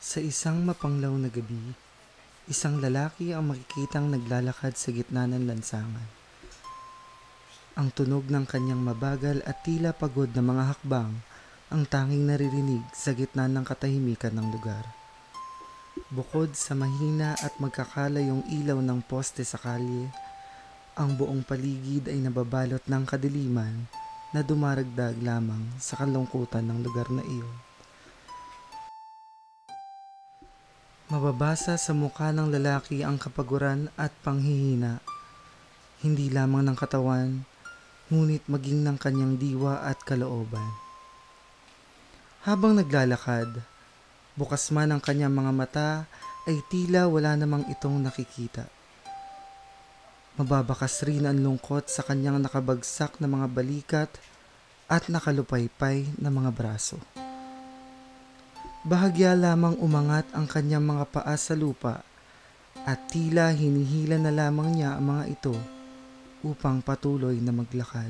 Sa isang mapanglaw na gabi, isang lalaki ang makikitang naglalakad sa gitna ng lansangan. Ang tunog ng kanyang mabagal at tila pagod na mga hakbang ang tanging naririnig sa gitna ng katahimikan ng lugar. Bukod sa mahina at magkakalayong ilaw ng poste sa kalye, ang buong paligid ay nababalot ng kadiliman na dumaragdag lamang sa kalungkutan ng lugar na iyon. Mababasa sa mukha ng lalaki ang kapaguran at panghihina, hindi lamang ng katawan, ngunit maging ng kanyang diwa at kalooban. Habang naglalakad, bukas man ang kanyang mga mata ay tila wala namang itong nakikita. Mababakas rin ang lungkot sa kanyang nakabagsak na mga balikat at nakalupaypay na mga braso. Bahagya lamang umangat ang kanyang mga paa sa lupa at tila hinihila na lamang niya ang mga ito upang patuloy na maglakad.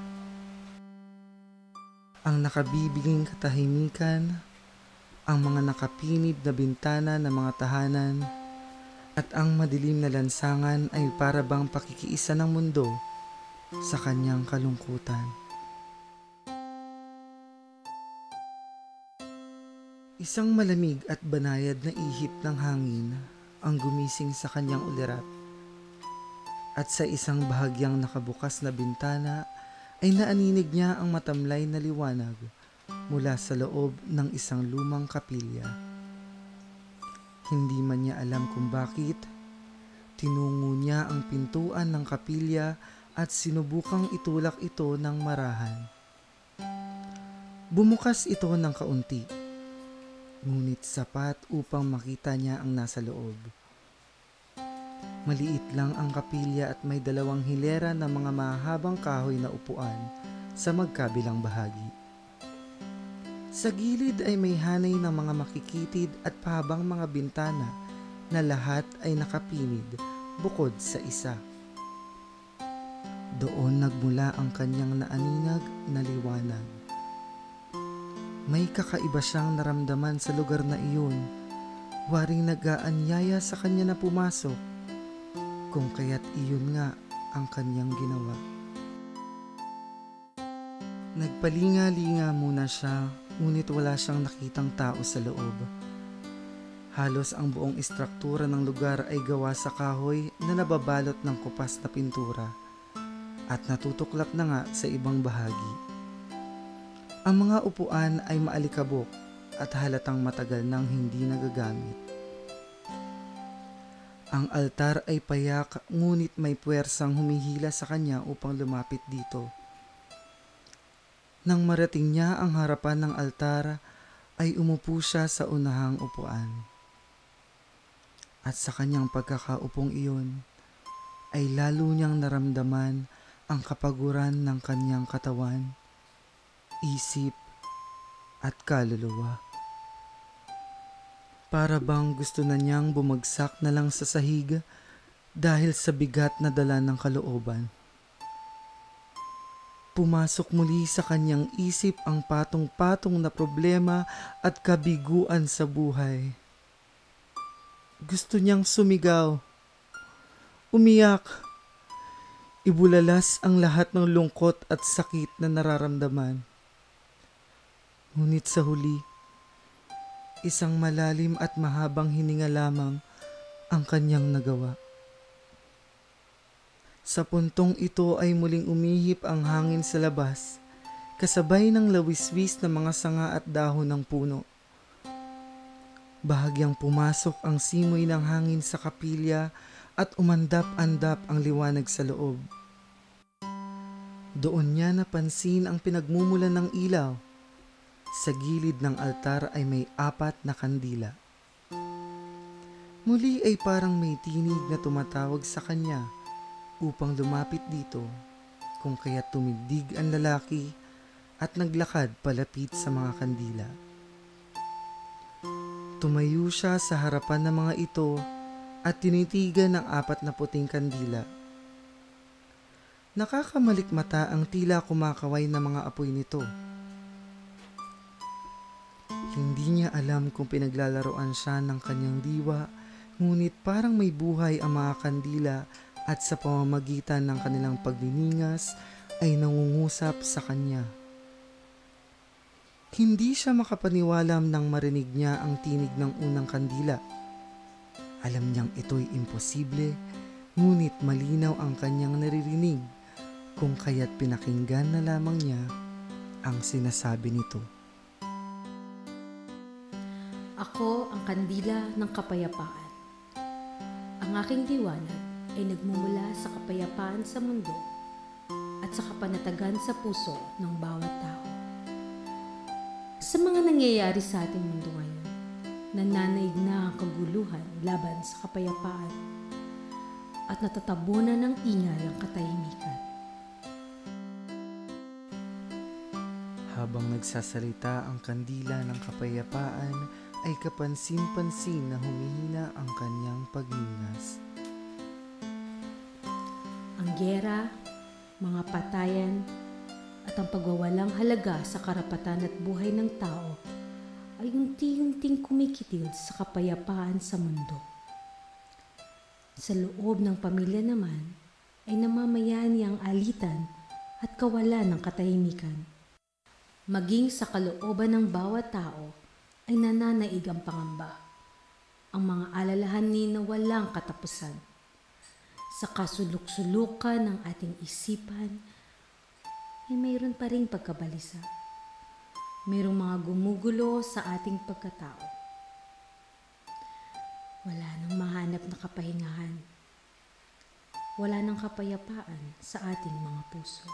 Ang nakabibiging katahimikan, ang mga nakapinid na bintana ng mga tahanan, at ang madilim na lansangan ay para bang pakikiisa ng mundo sa kanyang kalungkutan. Isang malamig at banayad na ihip ng hangin ang gumising sa kanyang ulirat. At sa isang bahagyang nakabukas na bintana ay naaninig niya ang matamlay na liwanag mula sa loob ng isang lumang kapilya. Hindi man niya alam kung bakit, tinungo niya ang pintuan ng kapilya at sinubukang itulak ito ng marahan. Bumukas ito ng kaunti, ngunit sapat upang makita niya ang nasa loob. Maliit lang ang kapilya at may 2 hilera ng mga mahabang kahoy na upuan sa magkabilang bahagi. Sa gilid ay may hanay ng mga makikitid at pahabang mga bintana na lahat ay nakapinid bukod sa isa. Doon nagmula ang kanyang naaninag na liwanag. May kakaiba siyang naramdaman sa lugar na iyon, waring nag-aanyaya sa kanya na pumasok, kung kaya't iyon nga ang kanyang ginawa. Nagpalinga-linga muna siya, ngunit wala siyang nakitang tao sa loob. Halos ang buong istruktura ng lugar ay gawa sa kahoy na nababalot ng kupas na pintura at natutuklap na nga sa ibang bahagi. Ang mga upuan ay maalikabok at halatang matagal nang hindi nagagamit. Ang altar ay payak ngunit may puwersang humihila sa kanya upang lumapit dito. Nang marating niya ang harapan ng altar, ay umupo siya sa unahang upuan. At sa kanyang pagkakaupong iyon, ay lalo niyang naramdaman ang kapaguran ng kanyang katawan, isip at kaluluwa. Para bang gusto na niyang bumagsak na lang sa sahig dahil sa bigat na dala ng kalooban. Pumasok muli sa kanyang isip ang patong-patong na problema at kabiguan sa buhay. Gusto niyang sumigaw, umiyak, ibulalas ang lahat ng lungkot at sakit na nararamdaman. Ngunit sa huli, isang malalim at mahabang hininga lamang ang kanyang nagawa. Sa puntong ito ay muling umihip ang hangin sa labas, kasabay ng lawiswis na mga sanga at dahon ng puno. Bahagyang pumasok ang simoy ng hangin sa kapilya at umandap-andap ang liwanag sa loob. Doon niya napansin ang pinagmumulan ng ilaw. Sa gilid ng altar ay may 4 na kandila. Muli ay parang may tinig na tumatawag sa kanya upang lumapit dito, kung kaya tumindig ang lalaki at naglakad palapit sa mga kandila. Tumayo siya sa harapan ng mga ito at tinitigan ng 4 na puting kandila. Nakakamalikmata ang tila kumakaway na mga apoy nito. Hindi niya alam kung pinaglalaroan siya ng kanyang diwa, ngunit parang may buhay ang mga kandila at sa pamamagitan ng kanilang pagniningas ay nangungusap sa kanya. Hindi siya makapaniwalam nang marinig niya ang tinig ng unang kandila. Alam niyang ito'y imposible, ngunit malinaw ang kanyang naririnig kung kaya't pinakinggan na lamang niya ang sinasabi nito. Ako ang kandila ng kapayapaan. Ang aking liwanag ay nagmumula sa kapayapaan sa mundo at sa kapanatagan sa puso ng bawat tao. Sa mga nangyayari sa ating mundo ngayon, nananaig na ang kaguluhan laban sa kapayapaan at natatabunan ng ingay ang katahimikan. Habang nagsasalita ang kandila ng kapayapaan, ay kapansin-pansin na humihina ang kanyang pagningas. Ang giyera, mga patayan, at ang pagwawalang halaga sa karapatan at buhay ng tao ay unti-unting kumikitil sa kapayapaan sa mundo. Sa loob ng pamilya naman ay namamayani ang alitan at kawalan ng katahimikan. Maging sa kalooban ng bawat tao ay nananaig ang pangamba, ang mga alalahanin na walang katapusan. Sa kasuluk-sulukan ng ating isipan ay mayroon pa ring pagkabalisa. Mayroong mga gumugulo sa ating pagkatao. Wala nang mahanap na kapahingahan. Wala nang kapayapaan sa ating mga puso.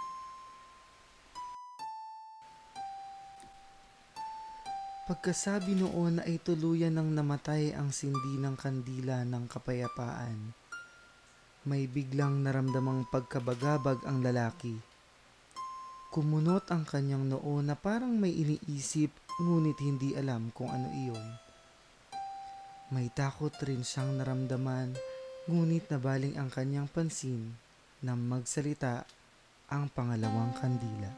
Pagkasabi noon ay tuluyan nang namatay ang sindi ng kandila ng kapayapaan. May biglang naramdamang pagkabagabag ang lalaki. Kumunot ang kanyang noo na parang may iniisip ngunit hindi alam kung ano iyon. May takot rin siyang naramdaman ngunit nabaling ang kanyang pansin nang magsalita ang pangalawang kandila.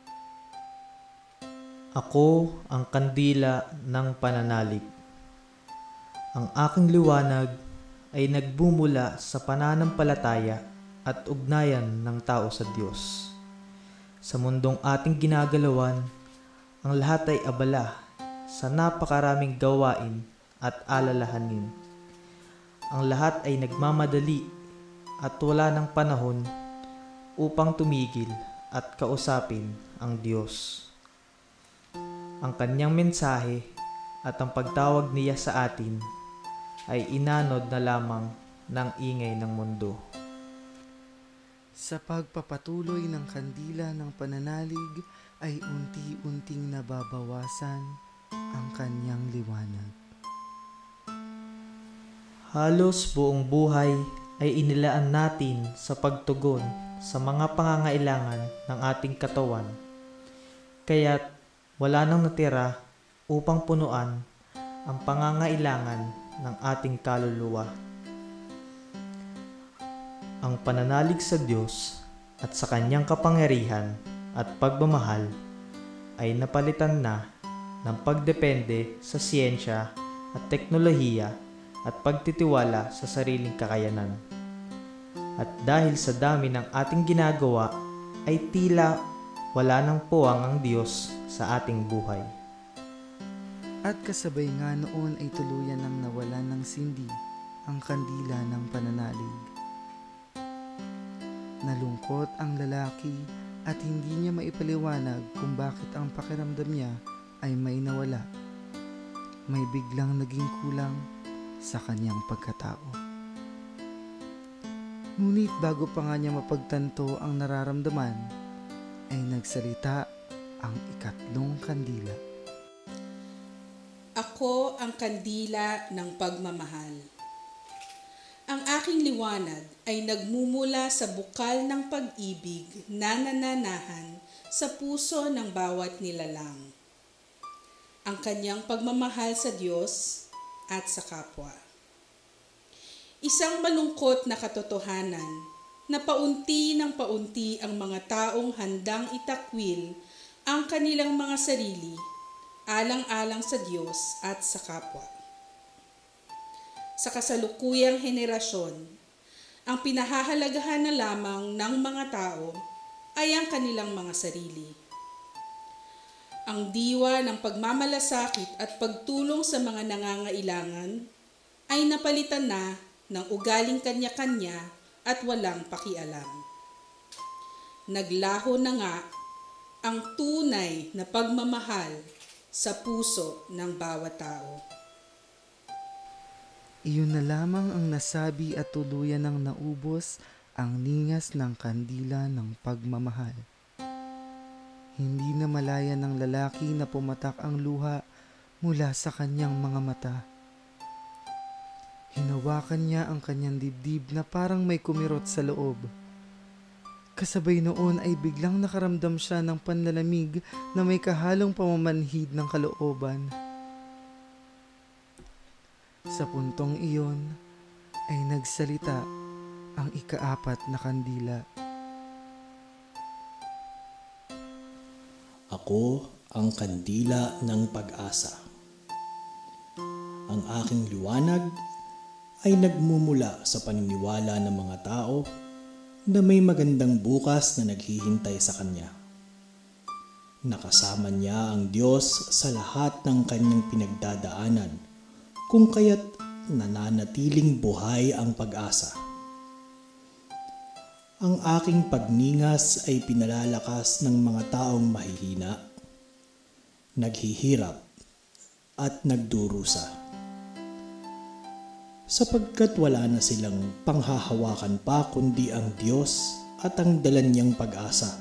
Ako ang kandila ng pananalig. Ang aking liwanag ay nagbumula sa pananampalataya at ugnayan ng tao sa Diyos. Sa mundong ating ginagalawan, ang lahat ay abala sa napakaraming gawain at alalahanin. Ang lahat ay nagmamadali at wala ng panahon upang tumigil at kausapin ang Diyos. Ang kanyang mensahe at ang pagtawag niya sa atin ay inanod na lamang ng ingay ng mundo. Sa pagpapatuloy ng kandila ng pananalig ay unti-unting nababawasan ang kanyang liwanag. Halos buong buhay ay inilaan natin sa pagtugon sa mga pangangailangan ng ating katawan. Kaya't wala nang natira upang punuan ang pangangailangan ng ating kaluluwa. Ang pananalig sa Diyos at sa kanyang kapangyarihan at pagmamahal ay napalitan na ng pagdepende sa siyensya at teknolohiya at pagtitiwala sa sariling kakayanan. At dahil sa dami ng ating ginagawa ay tila wala nang puwang ang Diyos sa ating buhay. At kasabay nga noon ay tuluyan nang nawalan ng sindi ang kandila ng pananalig. Nalungkot ang lalaki at hindi niya maipaliwanag kung bakit ang pakiramdam niya ay may nawala. May biglang naging kulang sa kanyang pagkatao. Ngunit bago pa nga niya mapagtanto ang nararamdaman, ay nagsalita ang ikatlong kandila. Ako ang kandila ng pagmamahal. Ang aking liwanag ay nagmumula sa bukal ng pag-ibig na nananahan sa puso ng bawat nilalang. Ang kanyang pagmamahal sa Diyos at sa kapwa. Isang malungkot na katotohanan na paunti ng paunti ang mga taong handang itakwil ang kanilang mga sarili alang-alang sa Diyos at sa kapwa. Sa kasalukuyang henerasyon, ang pinahahalagahan na lamang ng mga tao ay ang kanilang mga sarili. Ang diwa ng pagmamalasakit at pagtulong sa mga nangangailangan ay napalitan na ng ugaling kanya-kanya at walang pakialam. Naglaho na nga ang tunay na pagmamahal sa puso ng bawat tao. Iyon na lamang ang nasabi at tuluyan ng naubos ang ningas ng kandila ng pagmamahal. Hindi na malaya ng lalaki na pumatak ang luha mula sa kanyang mga mata. Hinawakan niya ang kanyang dibdib na parang may kumirot sa loob. Kasabay noon ay biglang nakaramdam siya ng panlalamig na may kahalong pamamanhid ng kalooban. Sa puntong iyon ay nagsalita ang ikaapat na kandila. Ako ang kandila ng pag-asa. Ang aking liwanag ay nagmumula sa paniniwala ng mga tao na may magandang bukas na naghihintay sa kanya. Nakasama niya ang Diyos sa lahat ng kanyang pinagdadaanan, kung kaya't nananatiling buhay ang pag-asa. Ang aking pagningas ay pinalalakas ng mga taong mahihina, naghihirap at nagdurusa. Sapagkat wala na silang panghahawakan pa kundi ang Diyos at ang dala niyang pag-asa.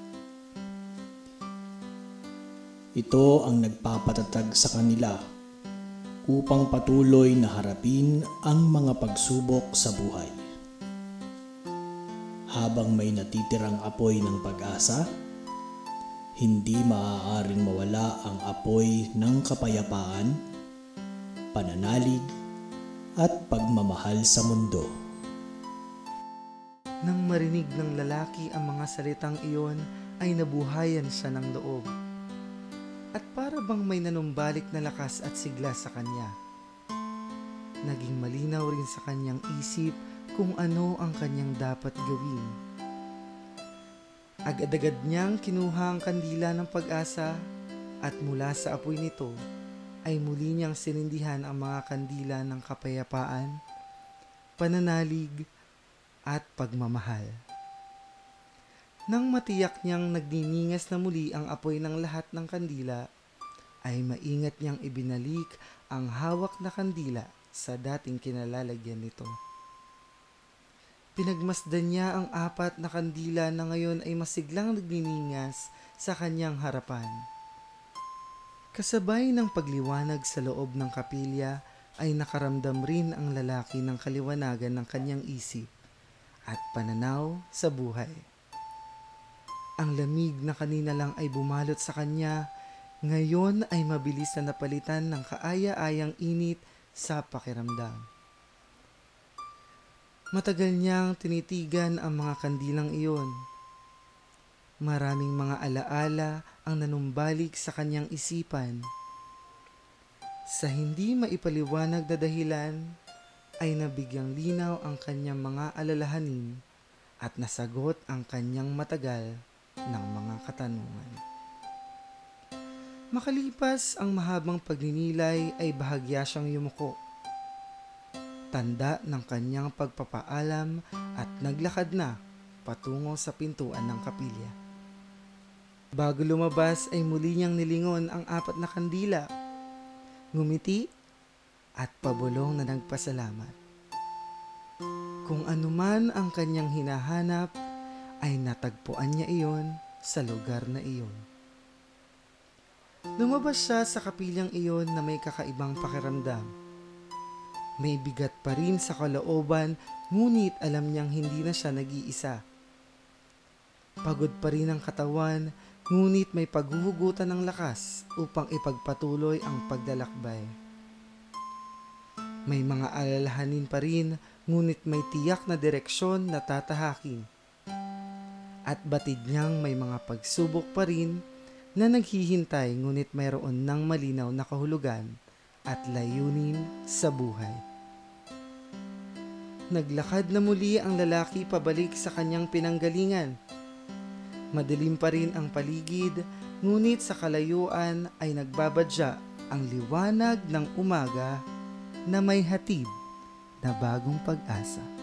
Ito ang nagpapatatag sa kanila upang patuloy na harapin ang mga pagsubok sa buhay. Habang may natitirang apoy ng pag-asa, hindi maaaring mawala ang apoy ng kapayapaan, pananalig, at pagmamahal sa mundo. Nang marinig ng lalaki ang mga salitang iyon, ay nabuhayan siya ng loob. At para bang may nanumbalik na lakas at sigla sa kanya. Naging malinaw rin sa kanyang isip kung ano ang kanyang dapat gawin. Agad-agad niyang kinuha ang kandila ng pag-asa at mula sa apoy nito ay muli niyang sinindihan ang mga kandila ng kapayapaan, pananalig, at pagmamahal. Nang matiyak niyang nagniningas na muli ang apoy ng lahat ng kandila, ay maingat niyang ibinalik ang hawak na kandila sa dating kinalalagyan nito. Pinagmasdan niya ang apat na kandila na ngayon ay masiglang nagniningas sa kanyang harapan. Kasabay ng pagliwanag sa loob ng kapilya ay nakaramdam rin ang lalaki ng kaliwanagan ng kanyang isip at pananaw sa buhay. Ang lamig na kanina lang ay bumalot sa kanya, ngayon ay mabilis na napalitan ng kaaya-ayang init sa pakiramdam. Matagal niyang tinitigan ang mga kandilang iyon. Maraming mga alaala ang nanumbalik sa kanyang isipan. Sa hindi maipaliwanag na dahilan, ay nabigyang linaw ang kanyang mga alalahanin at nasagot ang kanyang matagal ng mga katanungan. Makalipas ang mahabang pagninilay ay bahagya siyang yumuko. Tanda ng kanyang pagpapaalam at naglakad na patungo sa pintuan ng kapilya. Bago lumabas ay muli niyang nilingon ang apat na kandila, ngumiti at pabulong na nagpasalamat. Kung anuman ang kanyang hinahanap ay natagpuan niya iyon sa lugar na iyon. Lumabas siya sa kapilyang iyon na may kakaibang pakiramdam. May bigat pa rin sa kalooban, ngunit alam niyang hindi na siya nag-iisa. Pagod pa rin ang katawan, ngunit may paghuhugutan ng lakas upang ipagpatuloy ang paglalakbay. May mga alalahanin pa rin, ngunit may tiyak na direksyon na tatahakin. At batid niyang may mga pagsubok pa rin, na naghihintay ngunit mayroon ng malinaw na kahulugan at layunin sa buhay. Naglakad na muli ang lalaki pabalik sa kanyang pinanggalingan. Madilim pa rin ang paligid, ngunit sa kalayuan ay nagbabadya ang liwanag ng umaga na may hatid na bagong pag-asa.